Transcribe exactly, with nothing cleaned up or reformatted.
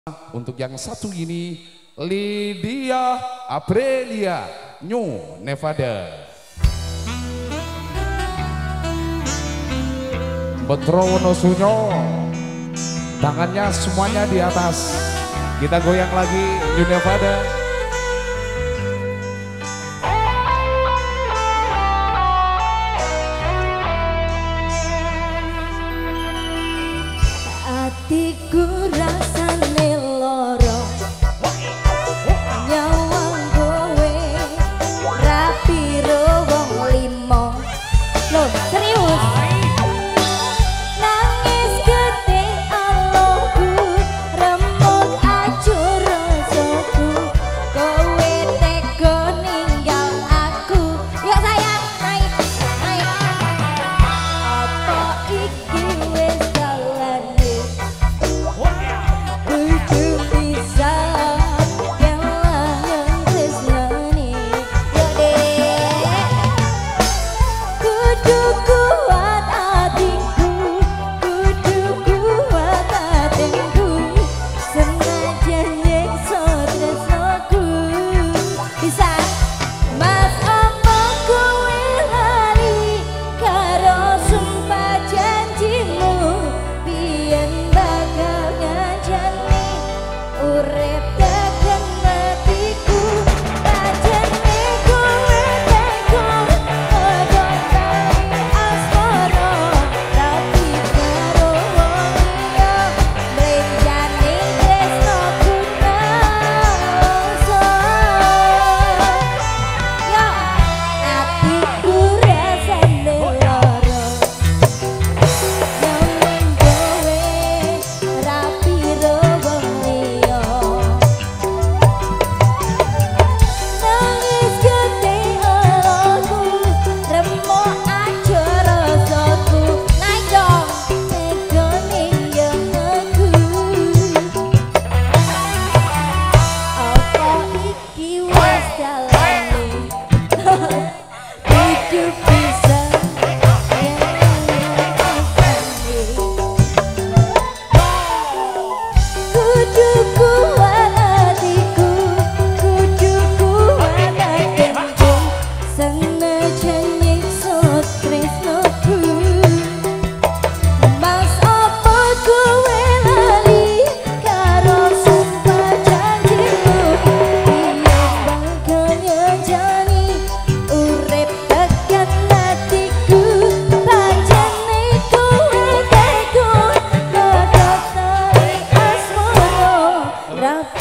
Untuk yang satu ini Lydia Aprilia New Nevada. Betrowono Sunyo, tangannya semuanya di atas. Kita goyang lagi New Nevada. Atiku rasane loro nyawang kowe rapi ro wong limo. Loh serius nangis gede aloku remuk ajur rasaku kowe tega ninggal aku. Yuk sayang naik naik apa iki wis dalane kudu bisa kelangan tresnane. Yuk dek kudu kuat hatiku kudu kuat hatiku senajan nyiksa tresnaku. Bisa mas apa kowe lali karo sumpah janjimu biyen bakal ngajani urip tekan matiku. Pajane kowe teko padha kari asmara tapi karo wong liya mlenjani tresnaku nasa. Yo atiku rasane lara nyawang kowe rapi ro wong liya. Nangis gede aloku remuk aja rasaku. Naik dong tega ninggal aku. Apa iki wis dalane kudu bisa kudu kuat hatiku kudu kuat hatiku senajan nyiksa tresnaku. Mas apa kowe lali karo sumpah janjimu biyen bakal ngajani urip tekan hatiku. Pancene kowe teko padha tarik asmara rapi